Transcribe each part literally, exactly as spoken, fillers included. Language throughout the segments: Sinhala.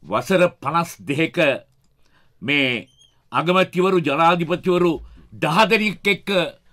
වසර පනස් දෙකක මේ අගමැතිවරු ජනාධිපතිවරු දහ දෙනෙක් එක්ක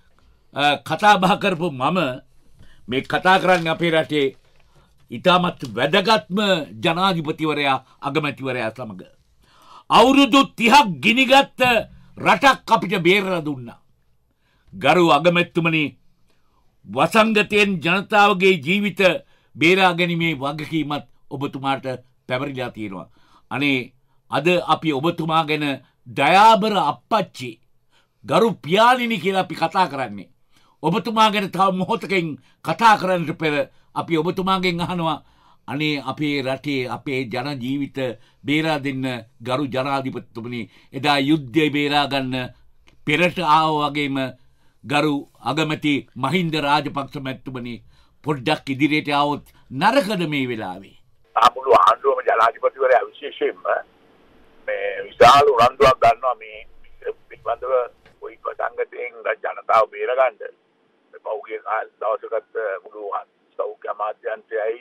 කතා බහ කරපු මම මේ කතා කරන්නේ අපේ රටේ ඉතාමත් වැදගත්ම ජනාධිපතිවරයා අගමැතිවරයා සමග අවුරුදු තිහක් ගිනිගත් රටක් අපිට බේරලා දුන්නා. ගරු අගමැතිතුමනි, වසංගතයෙන් ජනතාවගේ ජීවිත බේරා ගැනීමේ වගකීමත් ඔබතුමාට පැවරිලා තියෙනවා. අනේ අද අපි ඔබතුමා ගැන දයාබර අප්පච්චි ගරු පියාණෙනි කියලා අපි කතා කරන්නේ. ඔබතුමා ගැන තව මොහොතකින් කතා කරන්නට පෙර අපි ඔබතුමාගෙන් අහනවා අනේ අපේ රටේ අපේ ජන ජීවිත බේරා දෙන්න ගරු ජනාධිපතිතුමනි, එදා යුද්ධය බේරා ගන්න පෙරට ආවා වගේම ගරු අගමැති මහින්ද රාජපක්ෂ මැතිතුමනි පොඩ්ඩක් ඉදිරියට આવොත් නරකද මේ වෙලාවේ? ආමුළු ආණ්ඩුවම ජනාධිපතිවරයා විශේෂයෙන්ම මේ විශාල උනන්දුවක් ගන්නවා මේ පිටවන්දව කොයි සංගතයෙන් ජනතාව බේරගන්න. මේ පෞගේ දවසකට මුළු සෞඛ්‍ය අමාත්‍යාංශයයි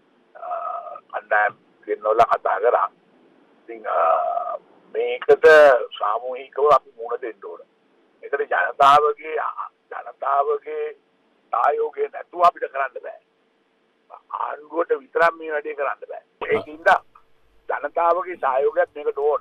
අන්ඩම් ගෙන්නවලා කතා කරා. ඉතින් මේකට සාමූහිකව අපි මුණ දෙන්න ඕන. ඒකට ජනතාවගේ ජනතාවගේ සහයෝගය නැතුව අපිට කරන්න බෑ. ආණ්ඩුවට විතරක් මේ වැඩේ කරන්න බෑ. ඒකින්ද ජනතාවගේ සහයෝගයත් මේකට ඕන.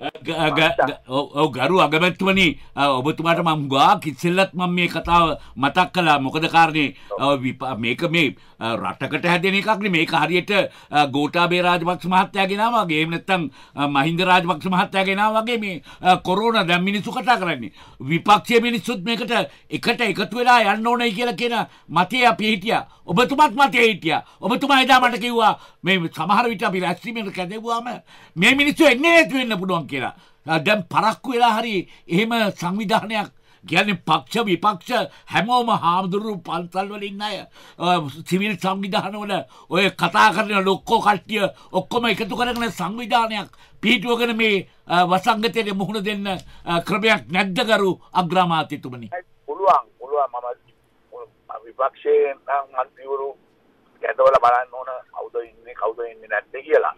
ඔව් ගරු අගමැතිතුමනි, ඔබතුමාට මම ගාක් ඉස්සෙල්ලත් මම මේ කතාව මතක් කළා. මොකද කාරණේ මේක මේ රටකට හැදෙන එකක් නේ. මේක හරියට ගෝඨාභය රාජපක්ෂ මහත්තයා ගෙනාවා වගේ, එහෙම නැත්නම් මහින්ද රාජපක්ෂ මහත්තයා ගෙනාවා වගේ මේ කොරෝනා දැන් මිනිස්සු කතා කරන්නේ. විපක්ෂයේ මිනිස්සුත් මේකට එකට එකතු වෙලා යන්න ඕනයි කියලා කියන මතේ අපි හිටියා. ඔබතුමාත් මතේ හිටියා. ඔබතුමා එදා මට කිව්වා මේ සමහර විට අපි රැස්වීමකට කැදෙව්වාම මේ මිනිස්සු එන්නේ නැති වෙන්න පුළුවන් කියලා. දැන් පරක්කු වෙලා හරි එහෙම සංවිධානයක් කියන්නේ පක්ෂ විපක්ෂ හැමෝම හාමුදුරුවෝ පන්සල් වල ඉන්න අය සිවිල් සංවිධාන වල ඔය කතා කරන ලොක්කෝ කට්ටිය ඔක්කොම එකතු කරගෙන සංවිධානයක් පිටුවගෙන මේ වසංගතයට මුහුණ දෙන්න ක්‍රමයක් නැද්ද ගරු අග්‍රාමාත්‍යතුමනි? පුළුවන් පුළුවන්. මම විපක්ෂයේ නම් මන්ත්‍රීවරු ගැටවල බලන්න ඕන කවුද ඉන්නේ කවුද ඉන්නේ නැත්තේ කියලා.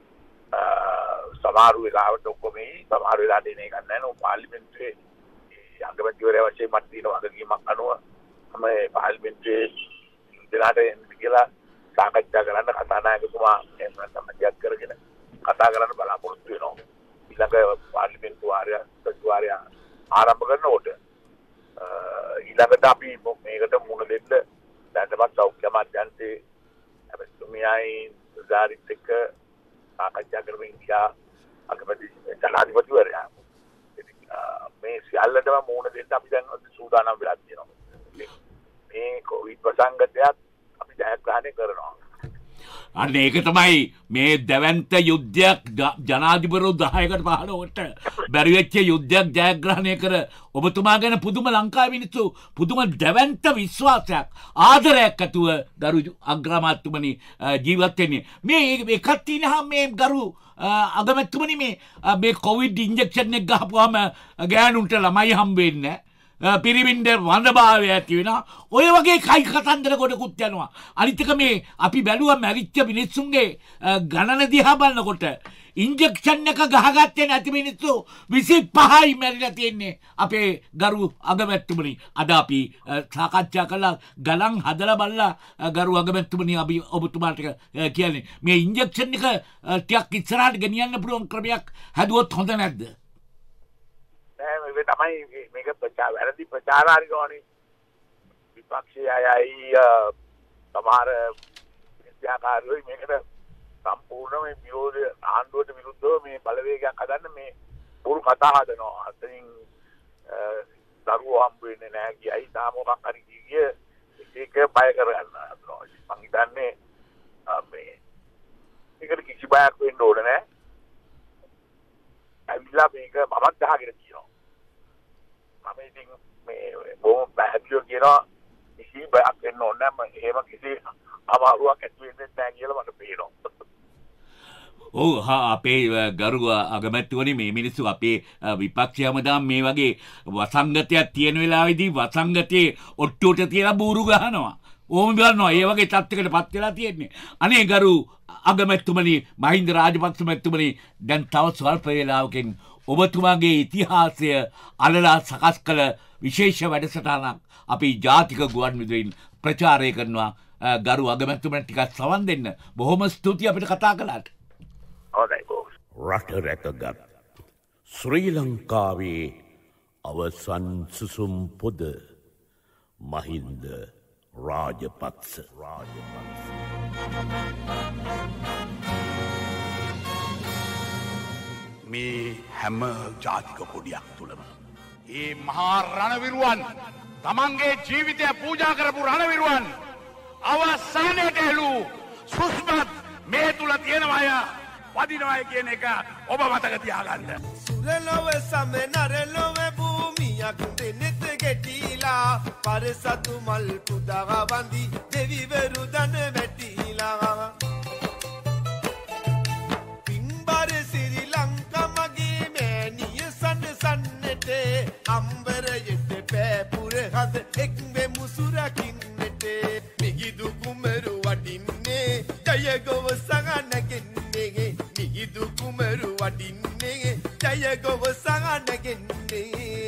සමහර වෙලාවට ඔක්කොම සමහර වෙලාවට එන එකක් නැහැ නෝ. පාර්ලිමේන්තුවේ අගමැතිවරයා වශයෙන් මට තියෙන වගකීමක් අනුව මම පාර්ලිමේන්තුවේ ඉඳලාට එන්න කියලා සාකච්ඡා කරන්න කතානායකතුමා එහෙම නැත්නම් මැදිහත් කරගෙන කතා කරන්න බලාපොරොත්තු වෙනවා. ඊළඟ පාර්ලිමේන්තු වාරය සතිවාරය ආරම්භ කරනකොට ඊළඟට අපි මේකට මුහුණ දෙන්න දැනටමත් සෞඛ්‍ය අමාත්‍යාංශයේ අපිටුමියයි සුදාරිත් එක්ක සාකච්ඡා කරමින් ගියා අගමැති ජනාධිපතිවරයා. මේ සියල්ලටම මුහුණ දෙන්න අපි දැන් සූදානම් වෙලා තියෙනවා. මේ කොවිඩ් ප්‍රසංගතයත් අපි ජයග්‍රහණය කරනවා. අන්න ඒක තමයි මේ දැවැන්ත යුද්ධයක් ජනාධිපතිවරු දහයකට පහළොවට බැරි වෙච්ච යුද්ධයක් ජයග්‍රහණය කර ඔබතුමා ගැන පුදුම ලංකාවේ මිනිස්සු පුදුම දැවැන්ත විශ්වාසයක් ආදරයක් ඇතුව ගරු අග්‍රාමාත්‍යතුමනි ජීවත් වෙන්නේ. මේ එකක් තියෙනවා මේ ගරු අගමැතිතුමනි, මේ මේ කොවිඩ් ඉන්ජෙක්ෂන් එක ගහපුවාම ගෑනුන්ට ළමයි හම්බ වෙන්නේ නැහැ. පිරිමින්ද වඳභාවය ඇති වෙනවා. ඔය වගේ කයි කතන්දර ගොඩකුත් යනවා. අනිත් එක මේ අපි බැලුවා මැරිච්ච මිනිස්සුන්ගේ ගණන දිහා බලනකොට ඉන්ජෙක්ෂන් එක ගහගත්තේ නැති මිනිස්සු විසිපහයි මැරිලා තියෙන්නේ අපේ ගරු අගමැතිතුමනි. අද අපි සාකච්ඡා කළා ගලන් හදලා බලලා ගරු අගමැතිතුමනි අපි ඔබතුමාට කියන්නේ මේ ඉන්ජෙක්ෂන් එක ටිකක් ඉස්සරහට ගෙනියන්න පුළුවන් ක්‍රමයක් හැදුවොත් හොඳ නැද්ද? මේ තමයි මේක ප්‍රචාර වැරදි ප්‍රචාරාරිකෝනේ. විපක්ෂයේ අයයි සමහර විද්‍යාකාරයෝ මේකට සම්පූර්ණ මේ විරෝධ ආණ්ඩුවට විරුද්ධව මේ බලවේගයක් හදන්න මේ පුරු කතා හදනවා. අතනින් දරුවෝ හම්බ වෙන්නේ නැහැ කියයි තාම මොකක් හරි කිය ඒක බය කරගන්න. මං හිතන්නේ මේ ඒකට කිසි බයක් වෙන්න ඕනේ නැහැ. ඇවිල්ලා මේක මමත් ගහගෙන කියනවා. මම ඉතින් මේ බොහොම පැහැදිලිව කියනවා කිසි බයක් වෙන්න ඕනේ නැහැ. එහෙම කිසි අමාරුවක් ඇති වෙන්නේ නැහැ කියලා මට පේනවා. ඔව් අපේ ගරු අගමැතිතුමනි, මේ මිනිස්සු අපේ විපක්ෂය හැමදාම මේ වගේ වසංගතයක් තියෙන වෙලාවේදී වසංගතයේ ඔට්ටුවට තියලා බూరు ගහනවා. ඕම බලනවා ඒ වගේ තත්ත්වයකට පත් වෙලා තියෙන්නේ. අනේ ගරු අගමැතිතුමනි මහින්ද රාජපක්ෂ මැතිතුමනි දැන් තව ස්වල්ප වේලාවකින් ඔබතුමාගේ ඉතිහාසය අලලා සකස් කළ විශේෂ වැඩසටහනක් අපි ජාතික ගුවන් විදුලියෙන් ප්‍රචාරය කරනවා. ගරු අගමැතිතුමනි ටිකක් සවන් දෙන්න. බොහොම ස්තුතියි අපිට කතා කළාට. හොඳයි බොස්. රට රැකගත් ශ්‍රී ලංකාවේ අවසන් සුසුම් පොද මහින්ද රාජපක්ෂ රාජපක්ෂ මේ හැම ජාතික කොඩියක් තුළම ඒ මහා රණවිරුවන් තමන්ගේ ජීවිතය පූජා කරපු රණවිරුවන් අවසානයට එළු සුස්මත් මේ තුල තියෙනවාය වදිනවාය කියන එක ඔබ මතක තියාගන්න. සුරලොව සම නරලොව භූමියක් දෙනෙත ගෙටිලා පරසතු මල් පුදා වඳි දෙවිවරු දන වැටිලා පින්බර ශ්‍රී ලංකා මගේ මෑණිය සන්න සන්නට අම්බරයට පෑපුර හද එක් වෙමු සුරකින්නට මිහිදු කුමරු වඩින්නේ ජය ගොව සගනගෙන්නේ මිහිදු කුමරු වඩින්නේ ජය ගොව සගනගෙන්නේ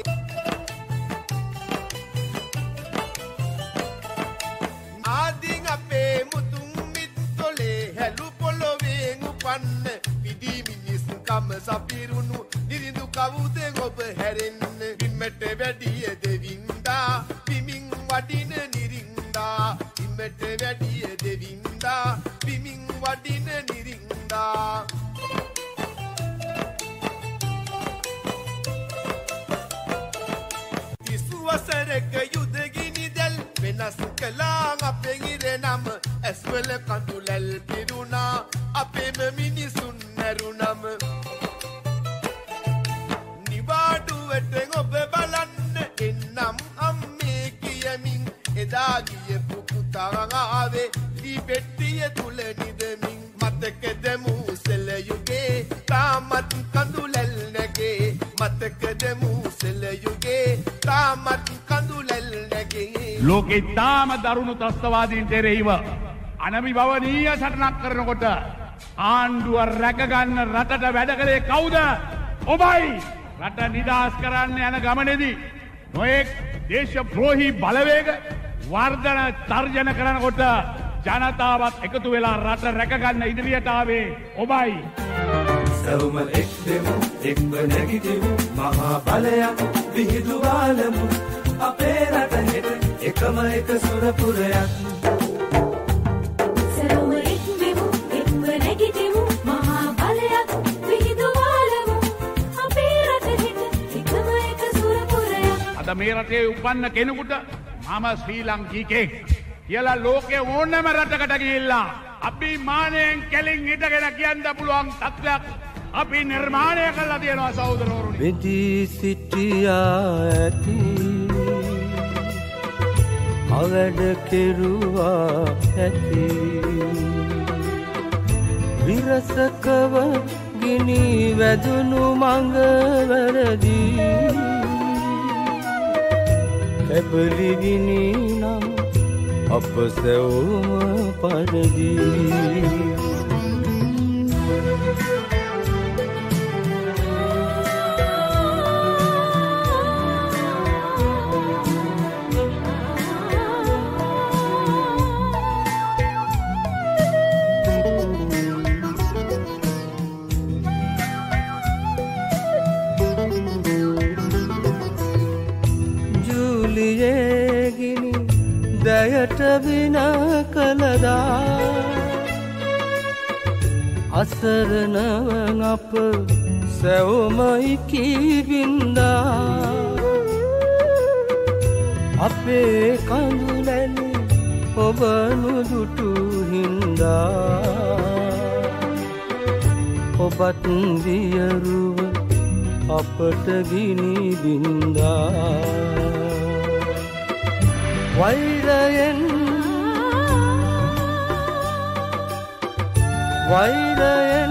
ආදින් අපේ මුතුන් මිත්තොලේ හැලු පොළොවෙන් උපන්න පිදි මිනිස් කම සපිරුණු නිරිඳු කවුද ඔබ හැරෙන්න බිම්මට වැඩිය දෙවින්දා බිමින් වඩින නිරින්දා බිම්මට වැඩිය දෙවින්දා බිමින් වඩින නිරින්දා ඉසුවසරක යුදගිනි දැල් වෙනස් කළා අපේ ඉරනම ඇස්වල කඳුලැල් පිරුණා අපේම මිනිසුන් නැරුණම නිවාඩුවට ඔබ බලන්න එන්නම් අම්මේ කියමින් එදා ගියපු පුතා ආවේ දී පෙට්ටිය තුල නිදමින් මතකද මූසල යුගේ තාමත් කඳුලැල් නැගේ මතකද මූසල යුගේ තාමත් කඳුලැල් නැගේ ලෝකේ තාම දරුණු ත්‍රස්තවාදීන්ට එරෙහිව අනවිභවනීය සටනක් කරනකොට ආණ්ඩුව රැකගන්න රටට වැඩ කළේ කවුද? ඔබයි. රට නිදහස් කරන්න යන ගමනේදී නොයෙක් දේශද්‍රෝහී බලවේග වර්ධන තර්ජන කරනකොට ජනතාවත් එකතු වෙලා රට රැකගන්න ඉදිරියට ආවේ ඔබයි. සවුම එක් දෙමු එක්ව නැගිටිමු මහා බලයක් විහිදුවාලමු අපේ රට හෙට එකම එක සුරපුරයක්. සවුම එක් දෙමු එක්ව නැගිටිමු මහා බලයක් විහිදුවාලමු අපේ රට හෙට එකම එක සුරපුරයක්. අද මේ රටේ උපන්න කෙනෙකුට මම ශ්‍රී ලංකිකයෙක් කියලා ලෝකේ ඕනෑම රටකට ගිහිල්ලා අභිමානයෙන් කෙලින් හිටගෙන කියන්න පුළුවන් තත්ත්වයක් අපි නිර්මාණය කළා තියෙනවා සහෝදරවරුනි. වෙදී සිටියා ඇති අවඩ කෙරුවා ඇති විරසකව ගිනි වැදුණු මඟවරදී කැබලි ගිනි නම් අප සැවුම පරදී දයට වින කළදා අසරණව අප සැවොමයි කීබින්දා අපේ කඳුලැලි ඔබ නුදුටු හින්දා ඔබත් දියරුව අපට ගිනි බින්දා වෛරයෙන් වෛරයෙන්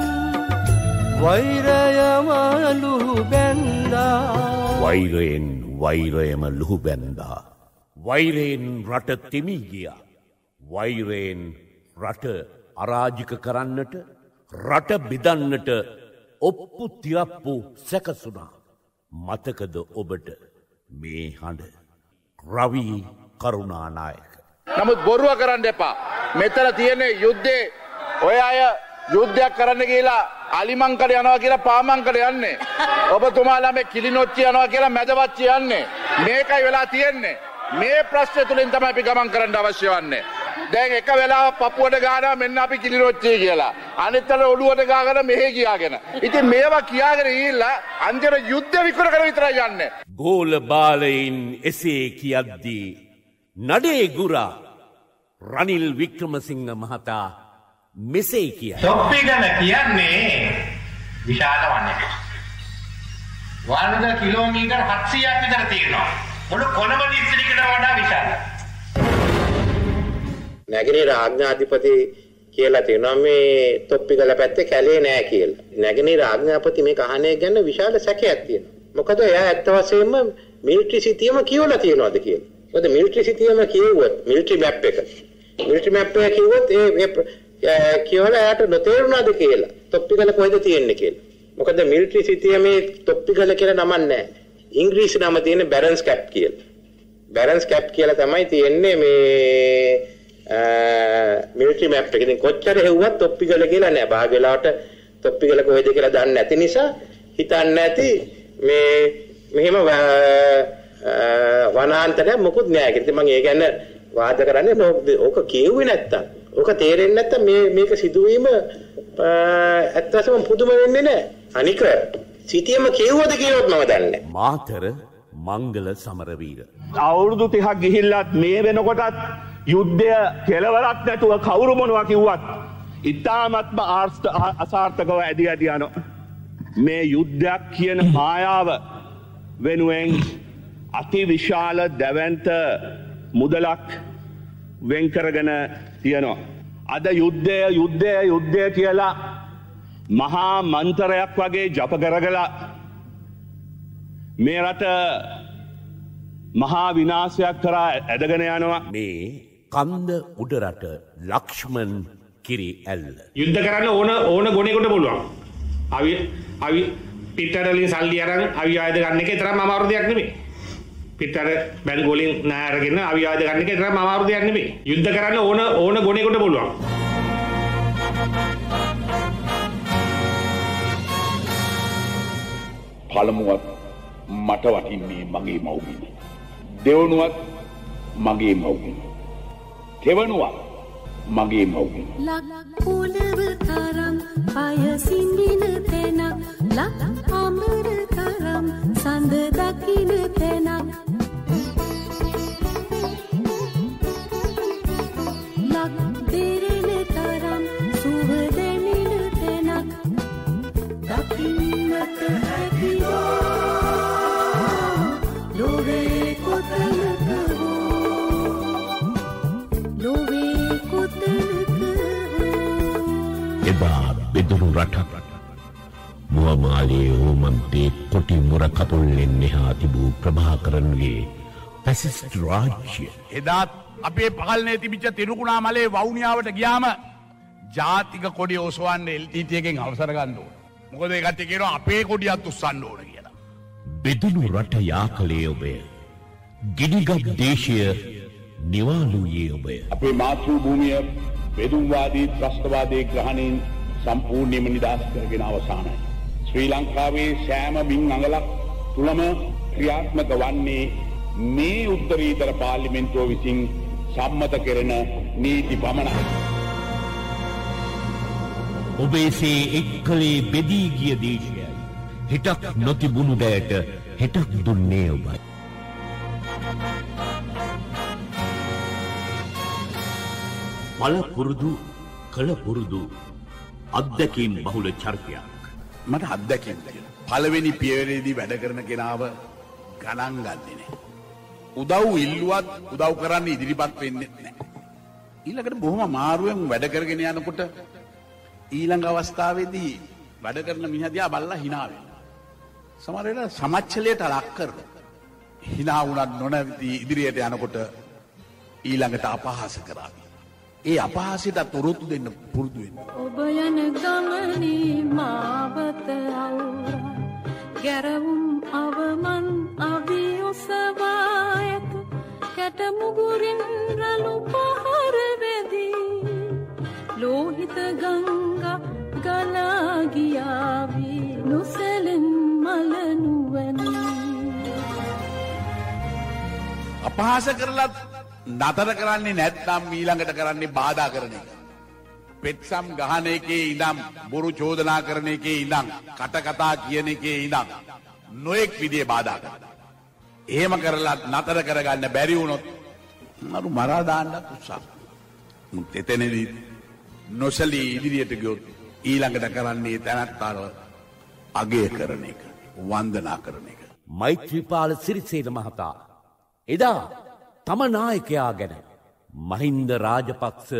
වෛරයම ලුහු බැන්දා වෛරයෙන් වෛරයම ලුහු බැන්දා වෛරයෙන් රට තෙමී ගියා. වෛරයෙන් රට අරාජික කරන්නට රට බෙදන්නට ඔප්පු තිරප්පු සැකසුණා. මතකද ඔබට මේ හඬ? රවි කරුණානායක. නමුත් බොරුව කරන්න එපා. මෙතන තියෙන යුද්ධේ ඔය අය යුද්ධයක් කරන්න කියලා අලිමංකඩ යනවා කියලා පාමංකඩ යන්නේ. ඔබතුමාලා මේ කිලිනොච්චි යනවා කියලා මැදවච්චි යන්නේ. මේකයි වෙලා තියෙන්නේ. මේ ප්‍රශ්න තුලින් තමයි අපි ගමන් කරන්න අවශ්‍ය වන්නේ. දැන් එක වෙලාවක් පපුවට ගහනවා මෙන්න අපි කිලිනොච්චි කියලා. අනිත්තර ඔළුවට ගහගෙන මෙහෙ ගියාගෙන. ඉතින් මේවා කියාගෙන ගිහිල්ලා අන්තිම යුද්ධ විකුණ කර විතරයි යන්නේ. ගෝල බාලයින් එසේ කියද්දී නඩේ ගුරා රනිල් වික්‍රමසිංහ මහතා මෙසේ කියයි. තොප්පිගල කියන්නේ විශාල වනයක්. වර්ග කිලෝමීටර් හත්සියයක් විතර තියෙනවා. මුළු කොළඹ දිස්ත්‍රික්කයට වඩා විශාලයි. නැගෙනහිර ආඥාධිපති කියලා තියෙනවා මේ තොප්පිගල පැත්තේ කැලේ නෑ කියලා. නැගෙනහිර ආඥාපති මේ කහණේ ගැන විශාල සැකයක් තියෙනවා. මොකද එයා ඇත්ත වශයෙන්ම මිලිටරි සිතියම කියවලා තියෙනවද කියලා. මොකද මිලිටරි සිතියම කියවුවොත් මිලිටරි මැප් එක. මිලිටරි මැප් එක කියවුවොත් ඒ කියවලා එයාට නොතේරුණාද කියලා. තොප්පිගල කොහෙද තියෙන්නේ කියලා. මොකද මිලිටරි සිතියමේ තොප්පිගල කියලා නමක් නැහැ. ඉංග්‍රීසි නම තියෙන බැරන්ස් කැප් කියලා. බැරන්ස් කැප් කියලා තමයි තියෙන්නේ මේ මිලිටරි මැප් එක. ඉතින් කොච්චර හෙව්වත් තොප්පිගල කියලා නෑ. භාග වෙලාවට තොප්පිගල කොහෙද කියලා දන්නේ නැති නිසා හිතන්නේ නැති මේ මෙහෙම වනාන්තරයක් මොකුත් නෑ කියලා. ඉතින් මම ඒ ගැන වාද කරන්නේ ඕක කියුවේ නැත්තම් ඕක තේරෙන්නේ නැත්තම් මේ මේක සිදුවීම ඇත්තටම පුදුම වෙන්නේ නෑ. අනික සිටියම කියුවද කියලාත් මම දන්නේ. මාතර මංගල සමරවීර අවුරුදු තිහක් ගිහිල්ලත් මේ වෙනකොටත් යුද්ධය කෙලවරක් නැතුව කවුරු මොනවා කිව්වත් ඉතාමත්ම අසාර්ථකව ඇදී ඇදී යනවා. මේ යුද්ධයක් කියන මායාව වෙනුවෙන් අති විශාල දැවැන්ත මුදලක් වෙන් කරගෙන තියෙනවා. අද යුද්ධය යුද්ධය යුද්ධය කියලා මහා මන්තරයක් වගේ ජප කරගලා මේ රට මහා විනාශයක් කරා ඇදගෙන යනවා. මේ කන්ද උඩරට ලක්ෂ්මන් කිරි ඇල්ල. යුද්ධ කරන්න ඕන ඕන ගොනෙකට පුළුවන්. අවි අවි පිටරලින් සල්ලි අරන් අවි ආයුධ ගන්න එක තරම් අමාරු දෙයක් නෙමෙයි. පිටර බැංගු වලින් ණය අරගෙන අවි ආයුධ ගන්න එක තරම් අමාරු දෙයක් නෙමෙයි. යුද්ධ කරන්න ඕන ඕන ගොනෙකට පුළුවන්. පළමුවත් මට වටින්නේ මගේ මව්බිම. දෙවනුවත් මගේ මව්බිම. තෙවනුවත් මගේ මව්බිම. ලක් පොළව තරම් අයසින්දින තැනක් ලක් අමර තරම් සඳ දකින තැනක් ලක් දෙරෙන තරම් සුව දැනෙන තැනක් දකින්නට හැකිවෝ ලෝවේ කොතනක ලෝවේ කොතනක එදා බෙදුණු රටක් මුවමාලයේ ඕමන්තේ කොටි මුර කපුල්ලෙන් එහා තිබූ ප්‍රභාකරන්ගේ පැසිස්ට් රාජ්‍ය. එදාත් අපේ පාලනයේ තිබිච්ච තිරුකුණාමලේ වවුනියාවට ගියාම ජාතික කොඩිය ඔසවන්න එල් ටී ටී එකෙන් අවසර ගන්න ඕන. මොකද ඒ කට්ටිය කියනවා අපේ කොඩියත් උස්සන්න ඕන කියලා. බෙදුණු රට යාකලේ ඔබය. ගිනිගත් දේශය නිවාලුයේ ඔබය. අපේ මාතෘ භූමිය බෙදුම්වාදී ත්‍රස්තවාදී ග්‍රහණයෙන් සම්පූර්ණයෙන්ම නිදහස් කරගෙන අවසానයි. ශ්‍රී ලංකාවේ සෑම බින් අඟලක් තුලම ක්‍රියාත්මක වන්නේ මේ උත්තරීතර පාර්ලිමේන්තුව විසින් සම්මත කෙරෙන නීති පමණයි. ඔබේසේ එක්කලේ බෙදී ගිය දේශයයි. හිටක් නොතිබුණු දෑට හිටක් දුන්නේ ඔබයි. පල පුරුදු කළ පුරුදු අත්දැකීම් බහුල චරිතයක්. මට අත්දැකීම් තියෙනවා. පළවෙනි පියවරේදී වැඩ කරන කෙනාව ගණන් ගන්නේ නැහැ. උදව් ඉල්ලුවත් උදව් කරන්න ඉදිරිපත් වෙන්නේ නැහැ. ඊළඟට බොහොම අමාරුවෙන් වැඩ කරගෙන යනකොට ඊළඟ අවස්ථාවේදී වැඩ කරන මිනිහා දිහා බලලා hina වෙනවා. සමහර වෙලාවට සමච්චලයට ලක් කරනවා. hina වුණත් නොනැවති ඉදිරියට යනකොට ඊළඟට අපහාස කරાવી. ඒ අපහාසයට උරුතු දෙන්න පුරුදු වෙන්න. ඔබ යන ගමනේ මාවත අවුරා ගැරවුම් අවමන් අවියොසවායක කැට මුගුරින් රළු පහර වැදී ලෝහිත ගංගා ගලා ගියාවි නොසැලෙන් මල නුවණි. අපහාස කරලත් නතර කරන්නේ නැත්නම් ඊළඟට කරන්නේ බාධා කරන එක. පෙත්සම් ගහන එකේ ඉඳන් බොරු චෝදනා කරන එකේ ඉඳන් කට කතා කියන එකේ ඉඳන් නොඑක් විදිහේ බාධා කරනවා. එහෙම කරලත් නතර කරගන්න බැරි වුණොත් මරු මරා දාන්නත් උත්සාහ. මුත් එතනදී නොසලී ඉදිරියට ගියොත් ඊළඟට කරන්නේ තනත්තාව අගය කරන එක, වන්දනා කරන එක. මෛත්‍රීපාල සිරිසේන මහතා එදා තම නායකයා ගැන මහින්ද රාජපක්ෂ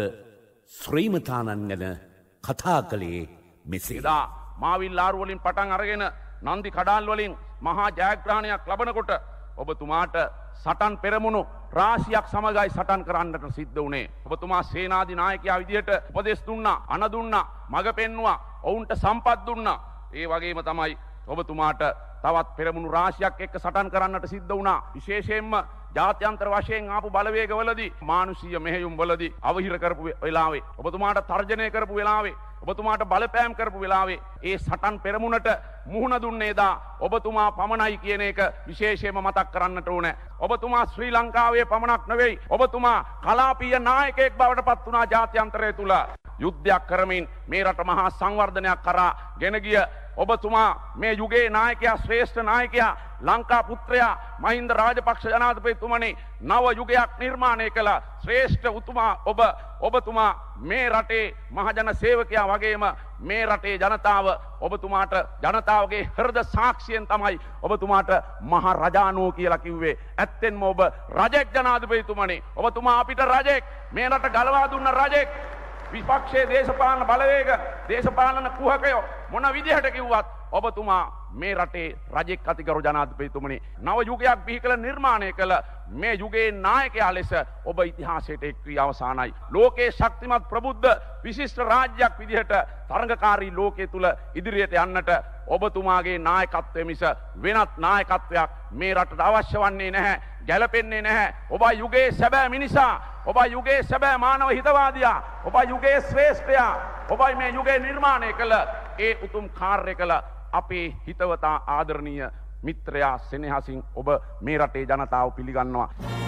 ශ්‍රීමතානන් ගැන කතා කළේ මෙසේ. එදා මාවිල් ලාරු වලින් පටන් අරගෙන නන්දි කඩාල් වලින් මහා ජයග්‍රහණයක් ලබනකොට ඔබතුමාට සටන් පෙරමුණු රාශියක් සමගයි සටන් කරන්නට සිද්ධ වුණේ. ඔබතුමා සේනාධි නායකයා විදිහට උපදෙස් දුන්නා, අණ දුන්නා, මඟ පෙන්නුවා, ඔවුන්ට සම්පත් දුන්නා. ඒ වගේම තමයි ඔබතුමාට තවත් පෙරමුණු රාශියක් එක්ක සටන් කරන්නට සිද්ධ වුණා. විශේෂයෙන්ම ජාත්‍යන්තර වශයෙන් ආපු බලවේගවලදී මානුෂීය මෙහෙයුම් වලදී අවහිර කරපු වෙලාවේ, ඔබතුමාට තර්ජනය කරපු වෙලාවේ, ඔබතුමාට බලපෑම් කරපු වෙලාවේ ඒ සටන් පෙරමුණට මුහුණ දුන්නේ දා ඔබතුමා පමණයි කියන එක විශේෂයෙන්ම මතක් කරන්නට ඕනේ. ඔබතුමා ශ්‍රී ලංකාවේ පමණක් නෙවෙයි, ඔබතුමා කලාපීය නායකයෙක් බවට පත් වුණා ජාත්‍යන්තරය තුල. යුද්ධයක් කරමින් මේ රට මහා සංවර්ධනයක් කරා ගෙන ගිය ඔබතුමා මේ යුගයේ නායකයා, ශ්‍රේෂ්ඨ නායකයා, ලංකා පුත්‍රයා මහින්ද රාජපක්ෂ ජනාධිපතිතුමනි නව යුගයක් නිර්මාණය කළ ශ්‍රේෂ්ඨ උතුමා ඔබ. ඔබතුමා මේ රටේ මහජන සේවකයා වගේම මේ රටේ ජනතාව ඔබතුමාට ජනතාවගේ හෘද සාක්ෂියෙන් තමයි ඔබතුමාට මහ රජානෝ කියලා කිව්වේ. ඇත්තෙන්ම ඔබ රජෙක් ජනාධිපතිතුමනි. ඔබතුමා අපිට රජෙක්, මේ රට ගලවා දුන්න රජෙක්. විපක්ෂයේ දේශපාලන බලවේග, දේශපාලන කුහකයෝ මොන විදිහට කිව්වත් ඔබතුමා මේ රටේ රජෙක් අතිගරු ජනාධිපතිතුමනි. නව යුගයක් බිහි කළ නිර්මාණය කළ මේ යුගයේ නායකයා ලෙස ඔබ ඉතිහාසයට එක් වී අවසానයි. ලෝකේ ශක්තිමත් ප්‍රබුද්ධ විශිෂ්ට රාජ්‍යයක් විදිහට තරඟකාරී ලෝකයේ තුල ඉදිරියට යන්නට ඔබතුමාගේ නායකත්වය මිස වෙනත් නායකත්වයක් මේ රටට අවශ්‍ය වන්නේ නැහැ, ගැලපෙන්නේ නැහැ. ඔබ යුගයේ සැබෑ මිනිසා, ඔබ යුගයේ සැබෑ මානව හිතවාදියා, ඔබ යුගයේ ශ්‍රේෂ්ඨයා, ඔබයි මේ යුගයේ නිර්මාණය කළ ඒ උතුම් කාර්ය කළ අපේ හිතවතා ආදරණීය මිත්‍රයා සෙනෙහසින් ඔබ මේ රටේ ජනතාව පිළිගන්නවා.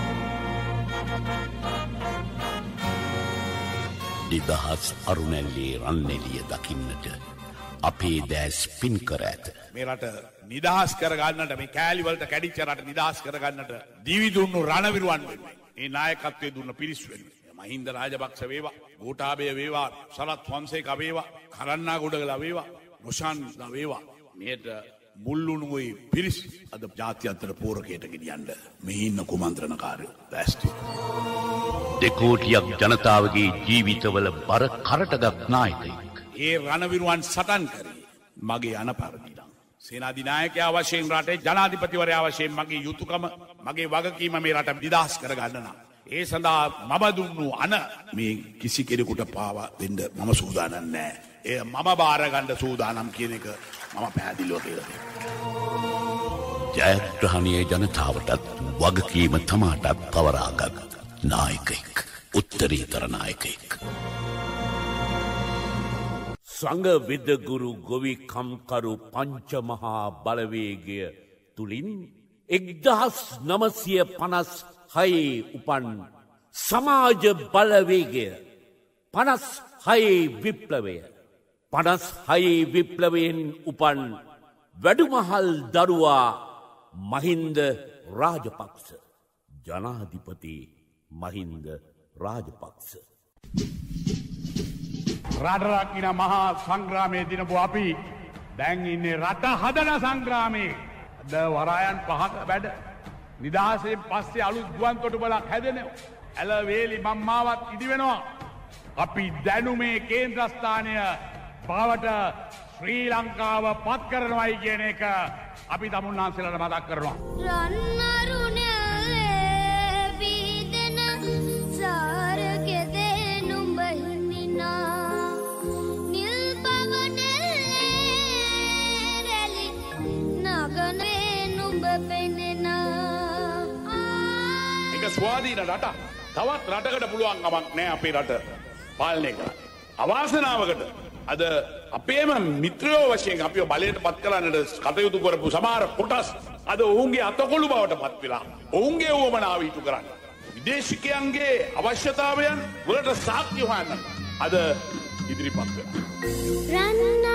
නිදහස් අරුණැල්ලේ රන්නෙලිය දකින්නට අපේ දැස් පින් කර ඇත. මේ රට නිදහස් කරගන්නට, මේ කෑලි වලට කැඩිච්ච රට නිදහස් කරගන්නට දිවි දුන්නු රණවිරුවන් වෙන්නේ. මේ නායකත්වයේ දුන්න පිරිස් වෙන්නේ. මහින්ද රාජපක්ෂ වේවා, ගෝඨාභය වේවා, සරත් ෆොන්සේකා වේවා, කරන්නාගොඩගල වේවා, රොෂාන්ලා වේවා. මේට මුල්ලුණුයි පිරිස් අද ජාත්‍යන්තර පෝරකයට ගෙනියන්න මේ ඉන්න කුමන්ත්‍රණකාරයෝ දැස්ටි. දෙකෝටියක් ජනතාවගේ ජීවිතවල බර කරටගත් නායකයෙක්. ඒ රණවිරුවන් සටන් කරේ මගේ අනපරදිනම්. සේනාධිනායකයා වශයෙන් රටේ ජනාධිපතිවරයා වශයෙන් මගේ යුතුයකම, මගේ වගකීම මේ රට නිදහස් කරගන්න නම් ඒ සඳහා මම දුන්නු අන මේ කිසි කෙනෙකුට පාවා දෙන්න මම සූදානම් නැහැ. ඒ මම බාර ගන්න සූදානම් කියන එක මම පැහැදිලිව කියලා දෙනවා. ජයග්‍රහණීය ජනතාවටත් වගකීම තමාටත් පවරාගත් නායකයෙක්, උත්තරීතර නායකයෙක්. සංඝ විදගුරු ගොවිකම්කරු පංචමහා බලවේගය තුලින් එක්දහස් නවසිය පනස් හයේ උපන් සමාජ බලවේගය, පනස් හයේ විප්ලවය, පනස් හයේ විප්ලවයෙන් උපන් වැඩුමහල් දරුවා මහින්ද රාජපක්ෂ, ජනාධිපති මහින්ද රාජපක්ෂ. රටරකින මහා සංග්‍රාමයේ දිනපු අපි දැන් ඉන්නේ රට හදන සංග්‍රාමයේ. අද වරායන් පහක වැඩ නිදහසෙන් පස්සේ අලුත් ගුවන් තොටුපළක් හැදෙනවා. ඇලවේලි මම්මාවත් ඉදි වෙනවා. අපි දැනුමේ කේන්ද්‍රස්ථානය බවට ශ්‍රී ලංකාව පත් කරනවායි කියන එක අපි තමුන්නාන්සේලාට මතක් කරනවා. ස්වාධීන රට තවත් රටකට පුළුවන් ගමක් නෑ අපේ රට පාලනය කරන්න. අවාසනාවකට අද අපේම මිත්‍රයෝ වශයෙන් අපිව බලයට පත් කරන්නට කටයුතු කරපු සමහර කොටස් අද ඔවුන්ගේ අතකොළු බවට පත් වෙලා ඔවුන්ගේ උවමනාව ඉටු කරන්න. විදේශිකයන්ගේ අවශ්‍යතාවයන් වලට සාක්ෂි හොයන්න අද ඉදිරිපත් වෙනවා.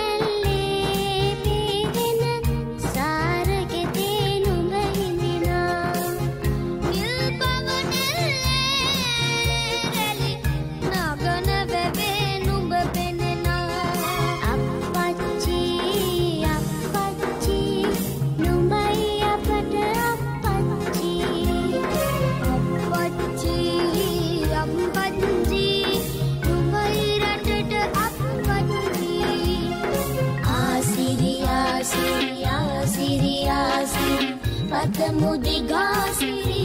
Patamu digasiri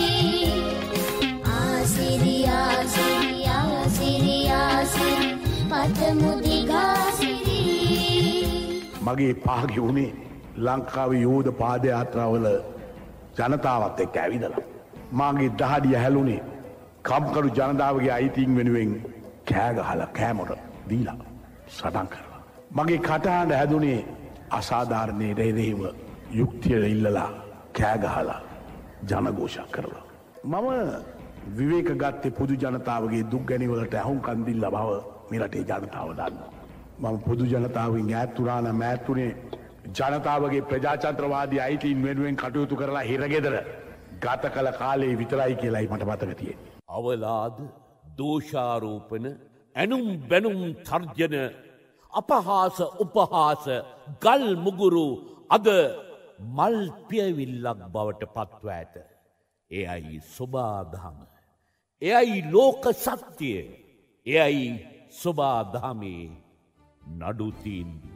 asiri asiri asiri asiri patamu digasiri මගේ පාගේ වුණේ ලංකාවේ යෝධ පාද යාත්‍රාවල ජනතාවත් එක්ක ඇවිදලා මාගේ දහඩිය හැලුනේ කම්කරු ජනතාවගේ අයිතීන් වෙනුවෙන් කෑ ගහලා කෑමොර දීලා සටන් කරලා මගේ කටහඬ හැදුනේ අසාධාරණයේ දෙහිව යුක්තිය ඉල්ලලා කෑ ගහලා ජනഘോഷා කරලා මම විවේක ගත්තේ පොදු ජනතාවගේ දුක් ගැනීමවලට අහුම්කන් දීලා බව මේ රටේ ජනතාව දන්නවා. මම පොදු ජනතාවගෙන් ඈත් වුණා නම් ඈත් වුණේ ජනතාවගේ ප්‍රජාතන්ත්‍රවාදී අයිතීන් වෙනුවෙන් කටයුතු කරලා හිරගෙදර ගත කළ කාලේ විතරයි කියලායි මට මතක තියෙන්නේ. අවලාද දෝෂාරෝපණ ඇනුම් බැනුම් තර්ජන අපහාස උපහාස ගල් මුගුරු අද මල් පියවිල්ලක් බවට පත්ව ඇත. එයයි සොබාදහම. එයයි ලෝක සත්‍යය. එයයි සොබාදහමේ නඩු තීන්දුව.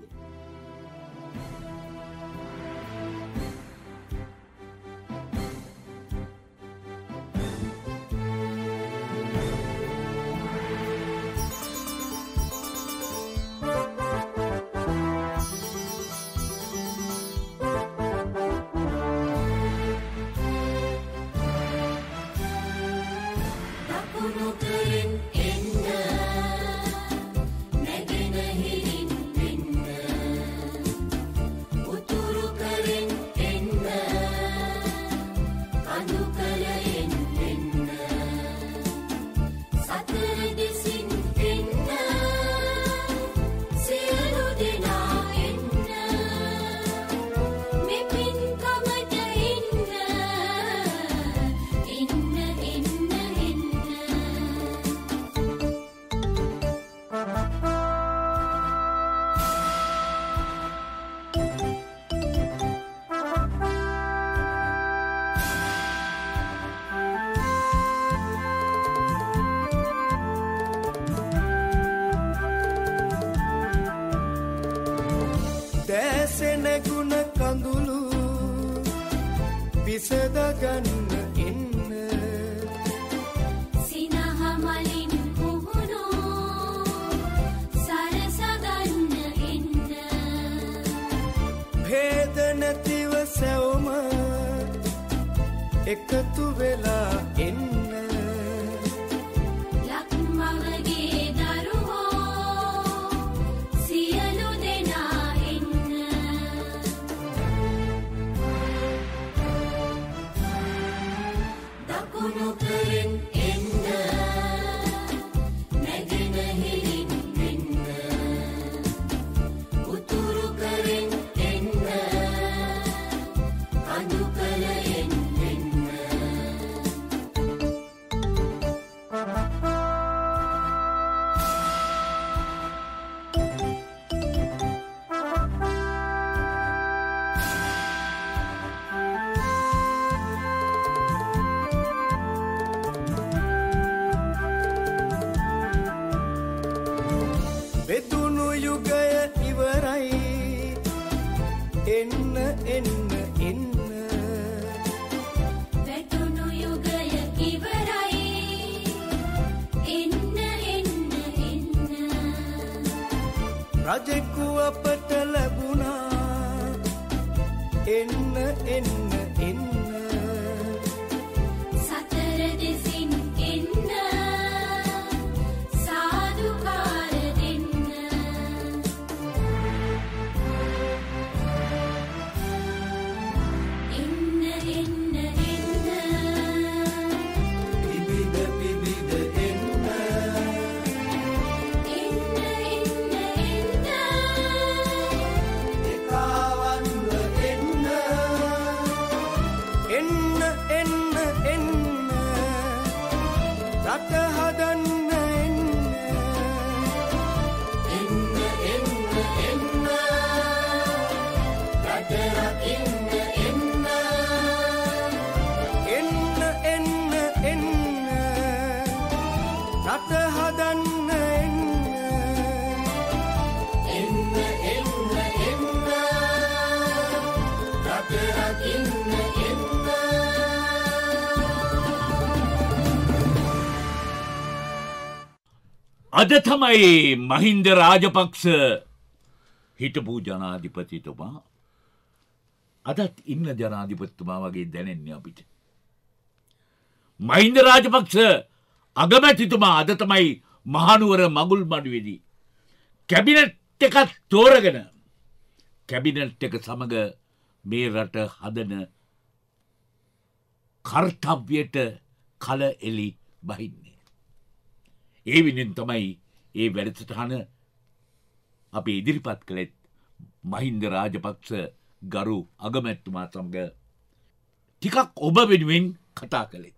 නැගුණ කඳුළු විසඳගන්න එන්න සිනහ මලින් පුහුණු සරසගන්න එන්න භේද නැතිව සැවොම එකතු වෙලා එන්න රජෙකු අපට ලැබුණා එන්න එන්න එන්න සතර අද තමයි මහින්ද රාජපක්ෂ හිටපු ජනාධිපතිතුමා අදත් ඉන්න ජනාධිපතිතුමා වගේ දැනෙන්නේ අපිට. මහින්ද රාජපක්ෂ අගමැතිතුමා අද තමයි මහනුවර මගුල් මඩුවේදී කැබිනට් එකක් තෝරගෙන කැබිනට් එක සමග මේ රට හදන කර්තව්‍යයට කල එලි බහින්නේ. ඒ වෙනුවෙන් තමයි ඒ වැඩසටහන අපි ඉදිරිපත් කළෙත් මහින්ද රාජපක්ෂ ගරු අගමැතිතුමා සමග ටිකක් ඔබ වෙනුවෙන් කතා කළේ.